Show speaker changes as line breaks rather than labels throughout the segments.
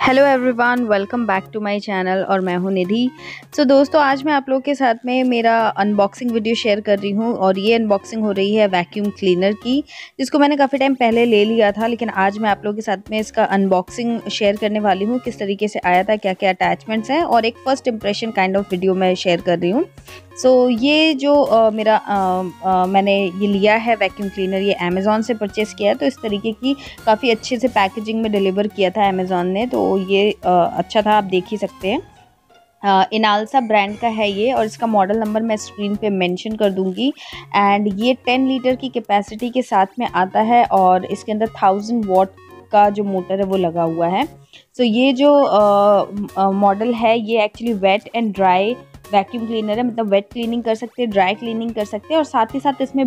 Hello everyone, welcome back to my channel और मैं हूं निधि। दोस्तों, आज मैं आप लोगों के साथ में मेरा अनबॉक्सिंग वीडियो शेयर कर रही हूं और ये अनबॉक्सिंग हो रही है वैक्यूम क्लीनर की, जिसको मैंने काफ़ी टाइम पहले ले लिया था, लेकिन आज मैं आप लोगों के साथ में इसका अनबॉक्सिंग शेयर करने वाली हूं। किस तरीके से आया था, क्या क्या अटैचमेंट्स हैं और एक first impression kind of video मैं शेयर कर रही हूँ। ये जो मैंने ये लिया है वैक्यूम क्लीनर, ये अमेज़ॉन से परचेज़ किया है। तो इस तरीके की काफ़ी अच्छे से पैकेजिंग में डिलीवर किया था अमेज़ॉन ने, तो ये अच्छा था, आप देख ही सकते हैं। इनालसा ब्रांड का है ये और इसका मॉडल नंबर मैं स्क्रीन पे मेंशन कर दूंगी। एंड ये 10 लीटर की कैपेसिटी के साथ में आता है और इसके अंदर 1000 वॉट का जो मोटर है वो लगा हुआ है। ये जो मॉडल है ये actually wet and dry vacuum cleaner है, मतलब वेट क्लीनिंग कर सकते हैं, ड्राई क्लीनिंग कर सकते हैं और साथ ही साथ इसमें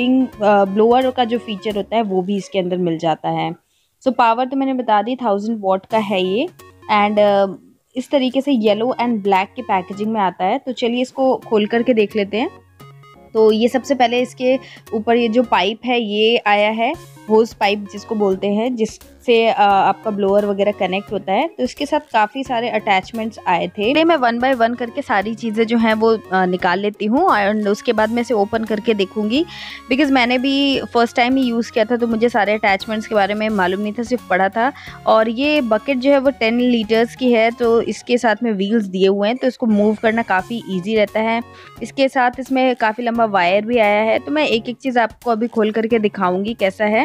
ब्लोअर का जो फीचर होता है वो भी इसके अंदर मिल जाता है। पावर तो मैंने बता दी 1000 वॉट का है ये। एंड इस तरीके से येलो एंड ब्लैक की पैकेजिंग में आता है। तो चलिए इसको खोल करके देख लेते हैं। तो ये सबसे पहले इसके ऊपर ये जो पाइप है ये आया है, होस पाइप जिसको बोलते हैं, जिससे आपका ब्लोअर वगैरह कनेक्ट होता है। तो इसके साथ काफ़ी सारे अटैचमेंट्स आए थे। मैं 1 बाय 1 करके सारी चीज़ें जो हैं वो निकाल लेती हूँ और उसके बाद मैं इसे ओपन करके देखूँगी, बिकॉज़ मैंने भी फर्स्ट टाइम ही यूज़ किया था, तो मुझे सारे अटैचमेंट्स के बारे में मालूम नहीं था, सिर्फ पढ़ा था। और ये बकेट जो है वो 10 लीटर्स की है, तो इसके साथ में व्हील्स दिए हुए हैं, तो इसको मूव करना काफ़ी ईजी रहता है। इसके साथ इसमें काफ़ी लंबा वायर भी आया है। तो मैं एक एक चीज़ आपको अभी खोल करके दिखाऊँगी कैसा है।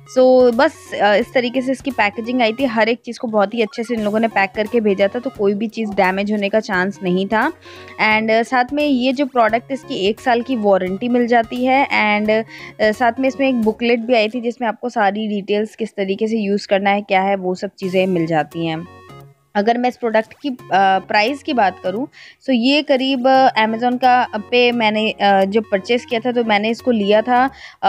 बस इस तरीके से इसकी पैकेजिंग आई थी। हर एक चीज़ को बहुत ही अच्छे से इन लोगों ने पैक करके भेजा था, तो कोई भी चीज़ डैमेज होने का चांस नहीं था। एंड साथ में ये जो प्रोडक्ट, इसकी 1 साल की वारंटी मिल जाती है। एंड साथ में इसमें एक बुकलेट भी आई थी जिसमें आपको सारी डिटेल्स, किस तरीके से यूज़ करना है, क्या है, वो सब चीज़ें मिल जाती हैं। अगर मैं इस प्रोडक्ट की प्राइस की बात करूं, ये करीब अमेज़ॉन का पे मैंने जब परचेज़ किया था तो मैंने इसको लिया था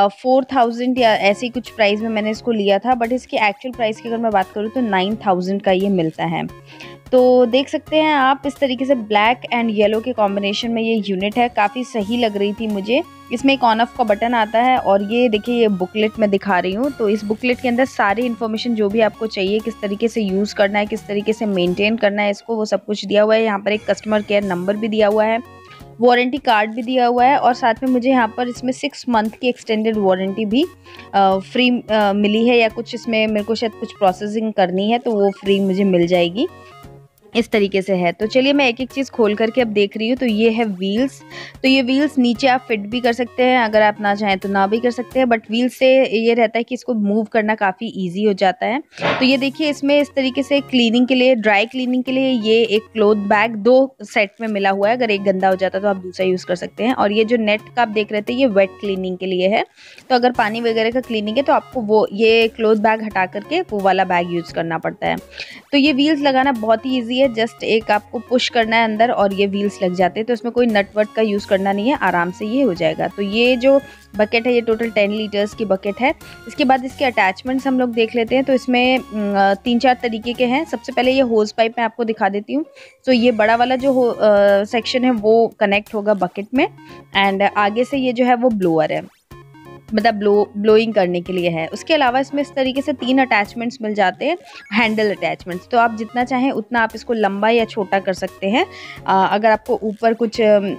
4000 या ऐसी कुछ प्राइस में मैंने इसको लिया था। बट इसकी एक्चुअल प्राइस की अगर मैं बात करूं तो 9000 का ये मिलता है। तो देख सकते हैं आप, इस तरीके से ब्लैक एंड येलो के कॉम्बिनेशन में ये यूनिट है, काफ़ी सही लग रही थी मुझे। इसमें एक ऑन ऑफ का बटन आता है और ये देखिए, ये बुकलेट मैं दिखा रही हूँ। तो इस बुकलेट के अंदर सारी इन्फॉर्मेशन जो भी आपको चाहिए, किस तरीके से यूज़ करना है, किस तरीके से मेंटेन करना है इसको, वो सब कुछ दिया हुआ है। यहाँ पर एक कस्टमर केयर नंबर भी दिया हुआ है, वारंटी कार्ड भी दिया हुआ है और साथ में मुझे यहाँ पर इसमें 6 मंथ की एक्सटेंडेड वारंटी भी फ्री मिली है, या कुछ इसमें मेरे को शायद कुछ प्रोसेसिंग करनी है तो वो फ्री मुझे मिल जाएगी। इस तरीके से है। तो चलिए मैं एक एक चीज़ खोल करके अब देख रही हूँ। तो ये है व्हील्स। तो ये व्हील्स नीचे आप फिट भी कर सकते हैं, अगर आप ना चाहें तो ना भी कर सकते हैं, बट व्हील्स से ये रहता है कि इसको मूव करना काफ़ी ईजी हो जाता है। तो ये देखिए, इसमें इस तरीके से क्लीनिंग के लिए, ड्राई क्लीनिंग के लिए ये एक क्लॉथ बैग 2 सेट में मिला हुआ है। अगर एक गंदा हो जाता है तो आप दूसरा यूज़ कर सकते हैं। और ये जो नेट का आप देख रहे थे, ये वेट क्लीनिंग के लिए है। तो अगर पानी वगैरह का क्लीनिंग है तो आपको वो ये क्लॉथ बैग हटा करके वो वाला बैग यूज़ करना पड़ता है। तो ये व्हील्स लगाना बहुत ही ईजी है, जस्ट एक आपको पुश करना है अंदर और ये व्हील्स लग जाते हैं। तो इसमें कोई नट वट का यूज़ करना नहीं है, आराम से ये हो जाएगा। तो ये जो बकेट है ये टोटल 10 लीटर्स की बकेट है। इसके बाद इसके अटैचमेंट्स हम लोग देख लेते हैं। तो इसमें 3-4 तरीके के हैं। सबसे पहले ये होज पाइप मैं आपको दिखा देती हूँ। ये बड़ा वाला जो सेक्शन है वो कनेक्ट होगा बकेट में, एंड आगे से ये जो है वो ब्लोअर है, मतलब ब्लोइंग करने के लिए है। उसके अलावा इसमें इस तरीके से 3 अटैचमेंट्स मिल जाते हैं, हैंडल अटैचमेंट्स। तो आप जितना चाहें उतना आप इसको लंबा या छोटा कर सकते हैं। अगर आपको ऊपर कुछ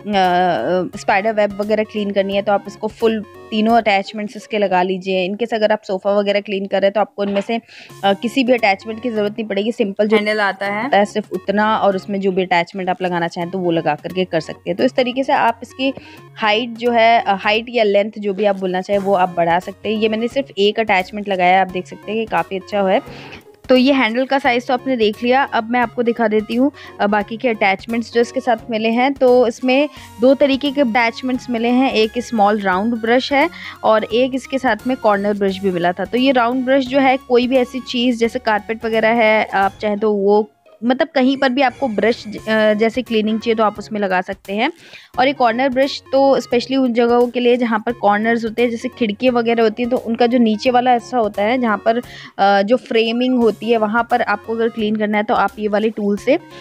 स्पाइडर वेब वगैरह क्लीन करनी है तो आप इसको फुल तीनों अटैचमेंट्स इसके लगा लीजिए। इनकेस अगर आप सोफ़ा वगैरह क्लीन कर रहे हैं तो आपको इनमें से किसी भी अटैचमेंट की ज़रूरत नहीं पड़ेगी। सिंपल जो हैंडल आता है सिर्फ उतना, और उसमें जो भी अटैचमेंट आप लगाना चाहें तो वो लगा करके कर सकते हैं। तो इस तरीके से आप इसकी हाइट जो है, हाइट या लेंथ जो भी आप बोलना चाहें वो आप बढ़ा सकते हैं। ये मैंने सिर्फ एक अटैचमेंट लगाया है, आप देख सकते हैं कि काफ़ी अच्छा है। तो ये हैंडल का साइज़ तो आपने देख लिया। अब मैं आपको दिखा देती हूँ बाकी के अटैचमेंट्स जो इसके साथ मिले हैं। तो इसमें 2 तरीके के अटैचमेंट्स मिले हैं, एक स्मॉल राउंड ब्रश है और एक इसके साथ में कॉर्नर ब्रश भी मिला था। तो ये राउंड ब्रश जो है, कोई भी ऐसी चीज़ जैसे कारपेट वगैरह है, आप चाहें तो वो, मतलब कहीं पर भी आपको ब्रश जैसे क्लीनिंग चाहिए तो आप उसमें लगा सकते हैं। और ये कॉर्नर ब्रश तो स्पेशली उन जगहों के लिए जहाँ पर कॉर्नर्स होते हैं, जैसे खिड़की वगैरह होती हैं, तो उनका जो नीचे वाला ऐसा होता है जहाँ पर जो फ्रेमिंग होती है, वहाँ पर आपको अगर क्लीन करना है तो आप ये वाले टूल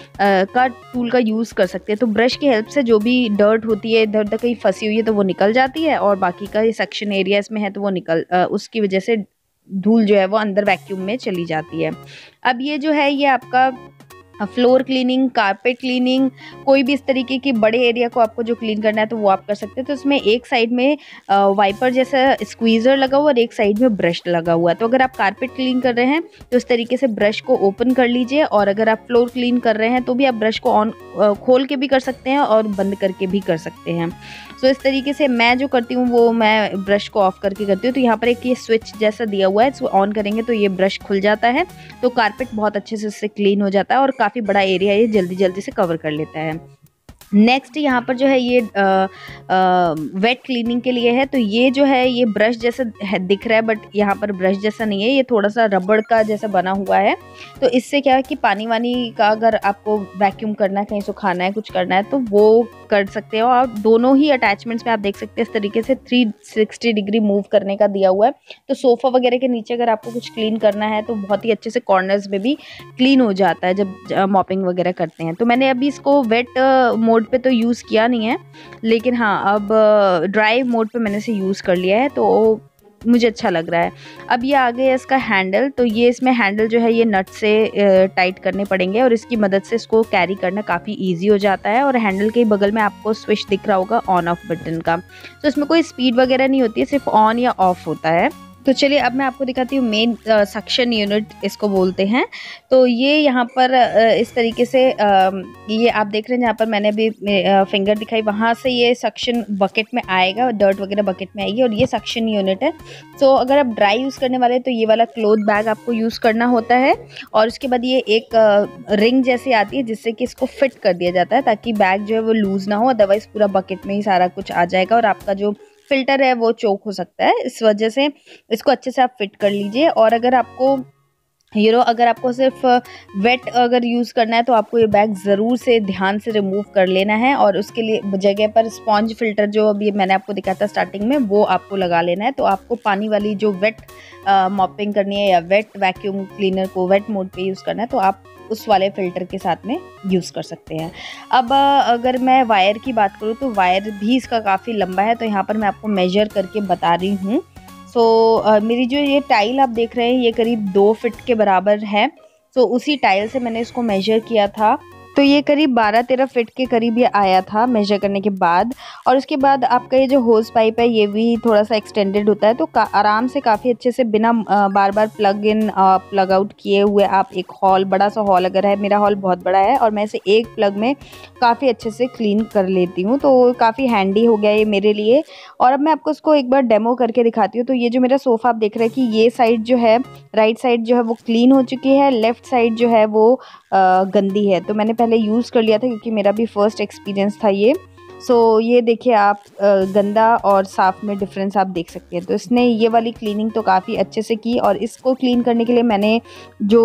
का यूज़ कर सकते हैं। तो ब्रश की हेल्प से जो भी डर्ट होती है, इधर उधर कहीं फंसी हुई है तो वो निकल जाती है, और बाकी का ये सेक्शन एरिया इसमें है तो वो उसकी वजह से धूल जो है वो अंदर वैक्यूम में चली जाती है। अब ये जो है ये आपका फ्लोर क्लीनिंग, कारपेट क्लीनिंग, कोई भी इस तरीके की बड़े एरिया को आपको जो क्लीन करना है तो वो आप कर सकते हैं। तो इसमें एक साइड में वाइपर जैसा स्क्वीज़र लगा हुआ और एक साइड में ब्रश लगा हुआ है। तो अगर आप कारपेट क्लीन कर रहे हैं तो इस तरीके से ब्रश को ओपन कर लीजिए, और अगर आप फ्लोर क्लीन कर रहे हैं तो भी आप ब्रश को ऑन खोल के भी कर सकते हैं और बंद करके भी कर सकते हैं। सो इस तरीके से मैं जो करती हूँ वो मैं ब्रश को ऑफ करके करती हूँ। तो यहाँ पर एक ये स्विच जैसा दिया हुआ है, इसको ऑन करेंगे तो ये ब्रश खुल जाता है, तो कारपेट बहुत अच्छे से इससे क्लीन हो जाता है और काफ़ी बड़ा एरिया ये जल्दी जल्दी से कवर कर लेता है। नेक्स्ट यहाँ पर जो है ये वेट क्लीनिंग के लिए है। तो ये जो है ये ब्रश जैसा दिख रहा है, बट यहाँ पर ब्रश जैसा नहीं है, ये थोड़ा सा रबड़ का जैसा बना हुआ है। तो इससे क्या है कि पानी वानी का अगर आपको वैक्यूम करना है, कहीं सुखाना है, कुछ करना है तो वो कर सकते हो। और दोनों ही अटैचमेंट्स में आप देख सकते हैं इस तरीके से 360 डिग्री मूव करने का दिया हुआ है। तो सोफ़ा वगैरह के नीचे अगर आपको कुछ क्लीन करना है तो बहुत ही अच्छे से कॉर्नर्स में भी क्लीन हो जाता है जब मॉपिंग वगैरह करते हैं। तो मैंने अभी इसको वेट मोड पे तो यूज़ किया नहीं है, लेकिन हाँ अब ड्राई मोड पे मैंने इसे यूज़ कर लिया है, तो मुझे अच्छा लग रहा है। अब ये आ गया इसका हैंडल। तो ये इसमें हैंडल जो है ये नट से टाइट करने पड़ेंगे और इसकी मदद से इसको कैरी करना काफ़ी इजी हो जाता है। और हैंडल के बगल में आपको स्विच दिख रहा होगा ऑन ऑफ बटन का। तो इसमें कोई स्पीड वगैरह नहीं होती है, सिर्फ ऑन या ऑफ होता है। तो चलिए अब मैं आपको दिखाती हूँ मेन सक्शन यूनिट इसको बोलते हैं। तो ये यहाँ पर इस तरीके से ये आप देख रहे हैं, जहाँ पर मैंने अभी फिंगर दिखाई वहाँ से ये सक्शन बकेट में आएगा, डर्ट वगैरह बकेट में आएगी, और ये सक्शन यूनिट है। तो अगर आप ड्राई यूज़ करने वाले हैं तो ये वाला क्लोथ बैग आपको यूज़ करना होता है, और उसके बाद ये एक रिंग जैसी आती है जिससे कि इसको फिट कर दिया जाता है ताकि बैग जो है वो लूज़ ना हो, अदरवाइज़ पूरा बकेट में ही सारा कुछ आ जाएगा और आपका जो फिल्टर है वो चोक हो सकता है। इस वजह से इसको अच्छे से आप फिट कर लीजिए। और अगर आपको अगर आपको सिर्फ वेट अगर यूज़ करना है तो आपको ये बैग ज़रूर से ध्यान से रिमूव कर लेना है, और उसके लिए जगह पर स्पॉन्ज फिल्टर जो अभी मैंने आपको दिखाया था स्टार्टिंग में वो आपको लगा लेना है। तो आपको पानी वाली जो वेट मॉपिंग करनी है या वेट वैक्यूम क्लीनर को वेट मोड पे यूज़ करना है तो आप उस वाले फ़िल्टर के साथ में यूज़ कर सकते हैं। अब अगर मैं वायर की बात करूँ तो वायर भी इसका काफ़ी लंबा है, तो यहाँ पर मैं आपको मेजर करके बता रही हूँ। सो मेरी जो ये टाइल आप देख रहे हैं ये करीब 2 फीट के बराबर है। तो उसी टाइल से मैंने इसको मेजर किया था, तो ये करीब 12-13 फीट के करीब ये आया था मेजर करने के बाद। और उसके बाद आपका ये जो होज़ पाइप है ये भी थोड़ा सा एक्सटेंडेड होता है, तो आराम से काफ़ी अच्छे से बिना बार बार प्लग इन प्लग आउट किए हुए आप एक हॉल, बड़ा सा हॉल अगर है, मेरा हॉल बहुत बड़ा है और मैं इसे एक प्लग में काफ़ी अच्छे से क्लीन कर लेती हूँ, तो काफ़ी हैंडी हो गया ये मेरे लिए। और अब मैं आपको इसको एक बार डेमो करके दिखाती हूँ। तो ये जो मेरा सोफ़ा आप देख रहे हैं कि ये साइड जो है, राइट साइड जो है वो क्लीन हो चुकी है, लेफ़्ट साइड जो है वो गंदी है। तो मैंने पहले यूज़ कर लिया था क्योंकि मेरा भी फर्स्ट एक्सपीरियंस था ये। सो ये देखिए आप गंदा और साफ़ में डिफरेंस आप देख सकते हैं। तो इसने ये वाली क्लीनिंग तो काफ़ी अच्छे से की, और इसको क्लीन करने के लिए मैंने जो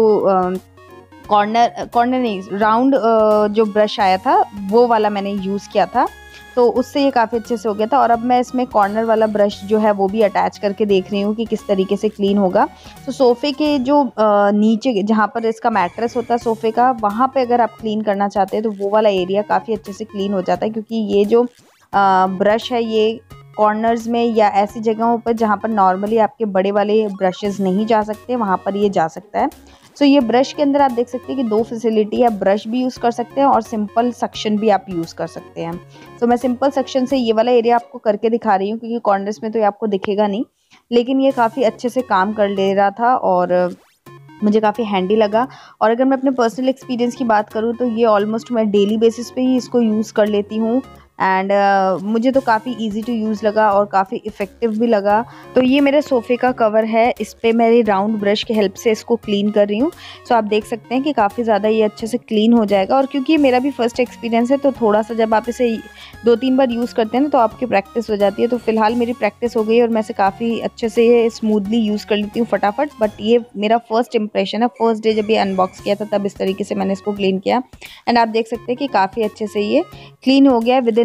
कॉर्नर नहीं, राउंड जो ब्रश आया था वो वाला मैंने यूज़ किया था, तो उससे ये काफ़ी अच्छे से हो गया था। और अब मैं इसमें कॉर्नर वाला ब्रश जो है वो भी अटैच करके देख रही हूँ कि किस तरीके से क्लीन होगा। तो सोफ़े के जो नीचे जहाँ पर इसका मैट्रेस होता है सोफ़े का, वहाँ पे अगर आप क्लीन करना चाहते हैं तो वो वाला एरिया काफ़ी अच्छे से क्लीन हो जाता है, क्योंकि ये जो ब्रश है ये कॉर्नर्स में या ऐसी जगहों पर जहाँ पर नॉर्मली आपके बड़े वाले ब्रशेज़ नहीं जा सकते, वहाँ पर ये जा सकता है। सो ये ब्रश के अंदर आप देख सकते हैं कि 2 फैसिलिटी है, आप ब्रश भी यूज़ कर सकते हैं और सिंपल सक्शन भी आप यूज़ कर सकते हैं। तो मैं सिंपल सक्शन से ये वाला एरिया आपको करके दिखा रही हूँ क्योंकि कॉर्नर्स में तो ये आपको दिखेगा नहीं, लेकिन ये काफ़ी अच्छे से काम कर ले रहा था और मुझे काफ़ी हैंडी लगा। और अगर मैं अपने पर्सनल एक्सपीरियंस की बात करूँ तो ये ऑलमोस्ट मैं डेली बेसिस पे ही इसको यूज़ कर लेती हूँ, एंड मुझे तो काफ़ी इजी टू यूज़ लगा और काफ़ी इफ़ेक्टिव भी लगा। तो ये मेरे सोफ़े का कवर है, इस पे मेरी राउंड ब्रश की हेल्प से इसको क्लीन कर रही हूँ। सो आप देख सकते हैं कि काफ़ी ज़्यादा ये अच्छे से क्लीन हो जाएगा। और क्योंकि मेरा भी फर्स्ट एक्सपीरियंस है तो थोड़ा सा जब आप इसे 2-3 बार यूज़ करते हैं ना तो आपकी प्रैक्टिस हो जाती है। तो फ़िलहाल मेरी प्रैक्टिस हो गई और मैं इसे काफ़ी अच्छे से स्मूथली यूज़ कर लेती हूँ फटाफट। बट ये मेरा फर्स्ट इंप्रेशन है, फर्स्ट डे जब ये अनबॉक्स किया था तब इस तरीके से मैंने इसको क्लीन किया, एंड आप देख सकते हैं कि काफ़ी अच्छे से ये क्लीन हो गया विद इन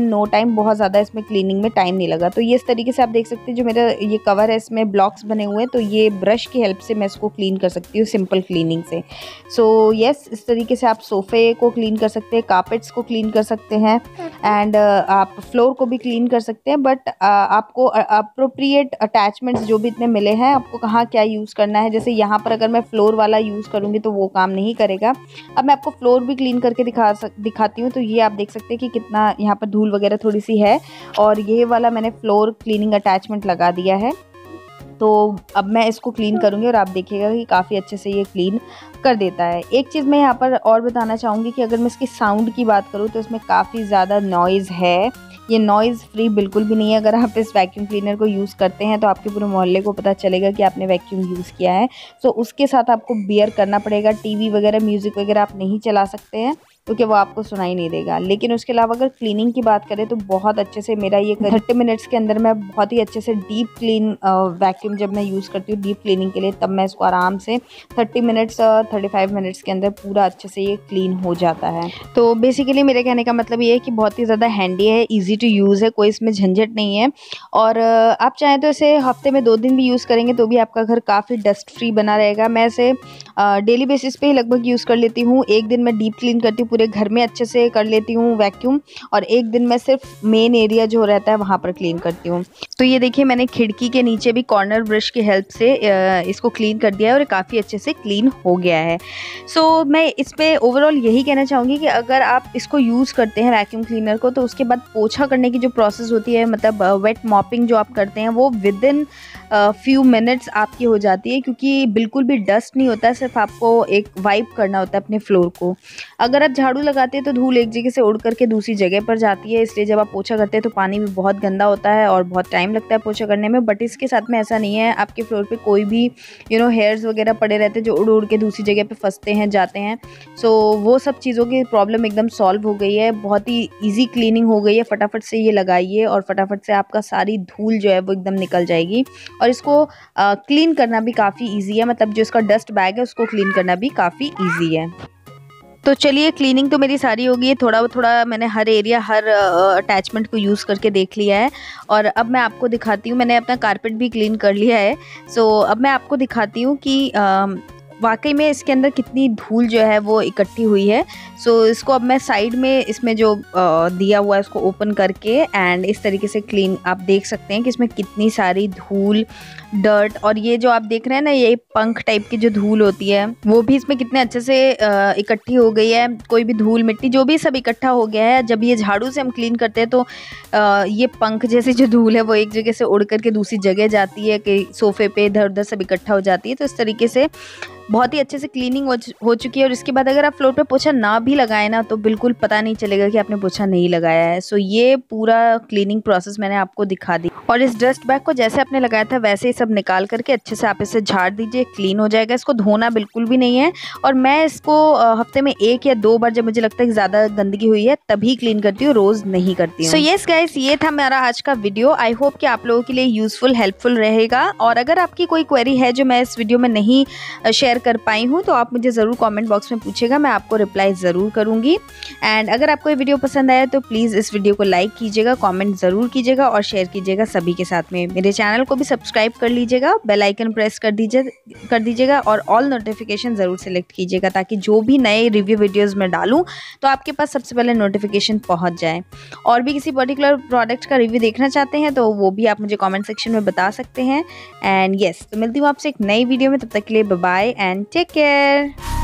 नो टाइम, बहुत ज़्यादा इसमें क्लीनिंग में टाइम नहीं लगा। तो ये इस तरीके से आप देख सकते हैं, जो मेरा ये कवर है इसमें ब्लॉक्स बने हुए हैं, तो ये ब्रश की हेल्प से मैं इसको क्लीन कर सकती हूँ सिंपल क्लीनिंग से। सो यस, इस तरीके से आप सोफ़े को क्लीन कर सकते हैं, कारपेट्स को क्लीन कर सकते हैं, एंड आप फ्लोर को भी क्लीन कर सकते हैं। बट आपको अप्रोप्रिएट अटैचमेंट्स जो भी इतने मिले हैं, आपको कहाँ क्या यूज़ करना है। जैसे यहाँ पर अगर मैं फ्लोर वाला यूज़ करूँगी तो वो काम नहीं करेगा। अब मैं आपको फ्लोर भी क्लीन करके दिखाती हूँ। तो ये आप देख सकते हैं कि कितना यहाँ पर धूल वगैरह थोड़ी सी है, और ये वाला मैंने फ्लोर क्लीनिंग अटैचमेंट लगा दिया है। तो अब मैं इसको क्लीन करूँगी और आप देखिएगा कि काफ़ी अच्छे से ये क्लीन कर देता है। एक चीज़ मैं यहाँ पर और बताना चाहूँगी कि अगर मैं इसकी साउंड की बात करूँ तो इसमें काफ़ी ज़्यादा नॉइज़ है। ये नॉइज़ फ्री बिल्कुल भी नहीं है। अगर आप इस वैक्यूम क्लीनर को यूज़ करते हैं तो आपके पूरे मोहल्ले को पता चलेगा कि आपने वैक्यूम यूज़ किया है। सो उसके साथ आपको बियर करना पड़ेगा। टीवी वगैरह, म्यूज़िक वगैरह आप नहीं चला सकते हैं क्योंकि वो आपको सुनाई नहीं देगा। लेकिन उसके अलावा अगर क्लीनिंग की बात करें तो बहुत अच्छे से मेरा ये 30 मिनट्स के अंदर मैं बहुत ही अच्छे से डीप क्लीन वैक्यूम जब मैं यूज़ करती हूँ डीप क्लीनिंग के लिए, तब मैं इसको आराम से 30 मिनट्स 35 मिनट्स के अंदर पूरा अच्छे से ये क्लीन हो जाता है। तो बेसिकली मेरे कहने का मतलब ये है कि बहुत ही ज़्यादा हैंडी है, ईजी टू यूज़ है, कोई इसमें झंझट नहीं है। और आप चाहें तो इसे हफ्ते में 2 दिन भी यूज़ करेंगे तो भी आपका घर काफ़ी डस्ट फ्री बना रहेगा। मैं इसे डेली बेसिस पे ही लगभग यूज़ कर लेती हूँ। एक दिन मैं डीप क्लीन करती हूँ, पूरे घर में अच्छे से कर लेती हूँ वैक्यूम, और एक दिन मैं सिर्फ मेन एरिया जो रहता है वहाँ पर क्लीन करती हूँ। तो ये देखिए, मैंने खिड़की के नीचे भी कॉर्नर ब्रश की हेल्प से इसको क्लीन कर दिया है और काफ़ी अच्छे से क्लीन हो गया है। सो मैं इस पर ओवरऑल यही कहना चाहूँगी कि अगर आप इसको यूज़ करते हैं वैक्यूम क्लीनर को, तो उसके बाद पोछा करने की जो प्रोसेस होती है, मतलब वेट मॉपिंग जो आप करते हैं, वो विद इन फ्यू मिनट्स आपकी हो जाती है, क्योंकि बिल्कुल भी डस्ट नहीं होता है। सिर्फ आपको एक वाइप करना होता है अपने फ्लोर को। अगर आप झाड़ू लगाते हैं तो धूल एक जगह से उड़ करके दूसरी जगह पर जाती है, इसलिए जब आप पोछा करते हैं तो पानी भी बहुत गंदा होता है और बहुत टाइम लगता है पोछा करने में। बट इसके साथ में ऐसा नहीं है। आपके फ्लोर पे कोई भी हेयर्स वगैरह पड़े रहते हैं जो उड़ उड़ के दूसरी जगह पे फंसते हैं, जाते हैं। सो वो सब चीज़ों की प्रॉब्लम एकदम सॉल्व हो गई है। बहुत ही ईजी क्लीनिंग हो गई है। फटाफट से ये लगाइए और फटाफट से आपका सारी धूल जो है वो एकदम निकल जाएगी। और इसको क्लीन करना भी काफ़ी ईजी है, मतलब जो इसका डस्ट बैग है उसको क्लीन करना भी काफ़ी ईजी है। तो चलिए, क्लीनिंग तो मेरी सारी हो गई है। थोड़ा थोड़ा मैंने हर एरिया, हर अटैचमेंट को यूज़ करके देख लिया है। और अब मैं आपको दिखाती हूँ, मैंने अपना कारपेट भी क्लीन कर लिया है। सो अब मैं आपको दिखाती हूँ कि वाकई में इसके अंदर कितनी धूल जो है वो इकट्ठी हुई है। सो इसको अब मैं साइड में, इसमें जो दिया हुआ है उसको ओपन करके एंड इस तरीके से क्लीन, आप देख सकते हैं कि इसमें कितनी सारी धूल, डर्ट, और ये जो आप देख रहे हैं ना, ये पंख टाइप की जो धूल होती है वो भी इसमें कितने अच्छे से इकट्ठी हो गई है। कोई भी धूल, मिट्टी, जो भी सब इकट्ठा हो गया है। जब ये झाड़ू से हम क्लीन करते हैं तो ये पंख जैसी जो धूल है वो एक जगह से उड़ करके दूसरी जगह जाती है, कि सोफे पे इधर उधर सब इकट्ठा हो जाती है। तो इस तरीके से बहुत ही अच्छे से क्लीनिंग हो चुकी है। और इसके बाद अगर आप फ्लोर पे पोछा ना भी लगाए ना तो बिल्कुल पता नहीं चलेगा कि आपने पोछा नहीं लगाया है। सो ये पूरा क्लीनिंग प्रोसेस मैंने आपको दिखा दी। और इस डस्ट बैग को जैसे आपने लगाया था वैसे ही सब निकाल करके अच्छे से आप इसे झाड़ दीजिए, क्लीन हो जाएगा। इसको धोना बिल्कुल भी नहीं है। और मैं इसको हफ्ते में 1 या 2 बार, जब मुझे लगता है कि ज़्यादा गंदगी हुई है तभी क्लीन करती हूँ, रोज़ नहीं करती हूँ। सो यस गाइस, ये था मेरा आज का वीडियो। आई होप कि आप लोगों के लिए यूजफुल, हेल्पफुल रहेगा। और अगर आपकी कोई क्वेरी है जो मैं इस वीडियो में नहीं शेयर कर पाई हूँ तो आप मुझे ज़रूर कमेंट बॉक्स में पूछेगा, मैं आपको रिप्लाई ज़रूर करूँगी। एंड अगर आपको ये वीडियो पसंद आया तो प्लीज़ इस वीडियो को लाइक कीजिएगा, कमेंट ज़रूर कीजिएगा और शेयर कीजिएगा सभी के साथ में। मेरे चैनल को भी सब्सक्राइब कर लीजिएगा, बेल आइकन प्रेस कर दीजिएगा और ऑल नोटिफिकेशन ज़रूर सेलेक्ट कीजिएगा, ताकि जो भी नए रिव्यू वीडियोज़ में डालूँ तो आपके पास सबसे पहले नोटिफिकेशन पहुँच जाए। और भी किसी पर्टिकुलर प्रोडक्ट का रिव्यू देखना चाहते हैं तो वो भी आप मुझे कॉमेंट सेक्शन में बता सकते हैं। एंड यस, तो मिलती हूँ आपसे एक नई वीडियो में। तब तक के लिए bye bye and take care.